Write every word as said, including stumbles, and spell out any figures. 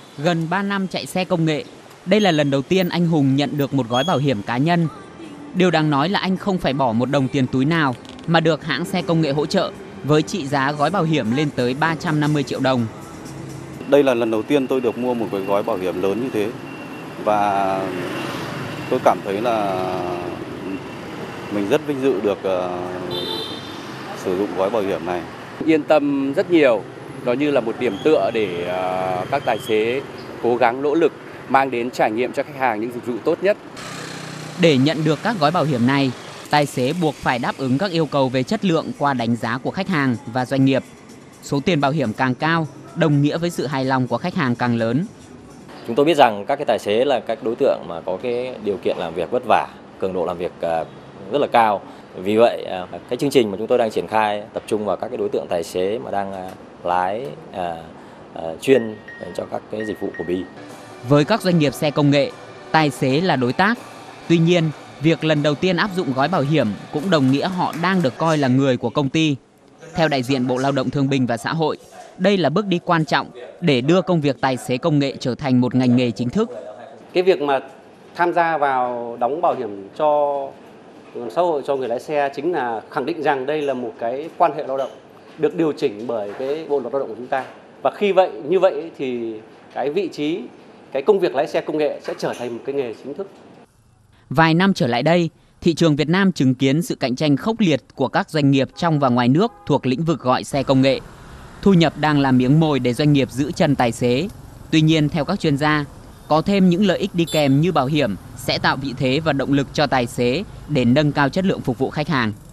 Gần ba năm chạy xe công nghệ, đây là lần đầu tiên anh Hùng nhận được một gói bảo hiểm cá nhân. Điều đáng nói là anh không phải bỏ một đồng tiền túi nào mà được hãng xe công nghệ hỗ trợ với trị giá gói bảo hiểm lên tới ba trăm năm mươi triệu đồng. Đây là lần đầu tiên tôi được mua một cái gói bảo hiểm lớn như thế và tôi cảm thấy là mình rất vinh dự được uh, sử dụng gói bảo hiểm này. Yên tâm rất nhiều, nó như là một điểm tựa để uh, các tài xế cố gắng nỗ lực mang đến trải nghiệm cho khách hàng những dịch vụ tốt nhất. Để nhận được các gói bảo hiểm này, tài xế buộc phải đáp ứng các yêu cầu về chất lượng qua đánh giá của khách hàng và doanh nghiệp. Số tiền bảo hiểm càng cao, đồng nghĩa với sự hài lòng của khách hàng càng lớn. Chúng tôi biết rằng các cái tài xế là các đối tượng mà có cái điều kiện làm việc vất vả, cường độ làm việc rất là cao. Vì vậy, cái chương trình mà chúng tôi đang triển khai tập trung vào các cái đối tượng tài xế mà đang lái à, à, chuyên cho các cái dịch vụ của Bi. Với các doanh nghiệp xe công nghệ, tài xế là đối tác. Tuy nhiên, việc lần đầu tiên áp dụng gói bảo hiểm cũng đồng nghĩa họ đang được coi là người của công ty. Theo đại diện Bộ Lao động Thương binh và Xã hội, đây là bước đi quan trọng để đưa công việc tài xế công nghệ trở thành một ngành nghề chính thức. Cái việc mà tham gia vào đóng bảo hiểm cho xã hội cho người lái xe chính là khẳng định rằng đây là một cái quan hệ lao động được điều chỉnh bởi cái Bộ Luật Lao động của chúng ta. Và khi vậy như vậy thì cái vị trí, cái công việc lái xe công nghệ sẽ trở thành một cái nghề chính thức. Vài năm trở lại đây, thị trường Việt Nam chứng kiến sự cạnh tranh khốc liệt của các doanh nghiệp trong và ngoài nước thuộc lĩnh vực gọi xe công nghệ. Thu nhập đang là miếng mồi để doanh nghiệp giữ chân tài xế. Tuy nhiên, theo các chuyên gia, có thêm những lợi ích đi kèm như bảo hiểm sẽ tạo vị thế và động lực cho tài xế để nâng cao chất lượng phục vụ khách hàng.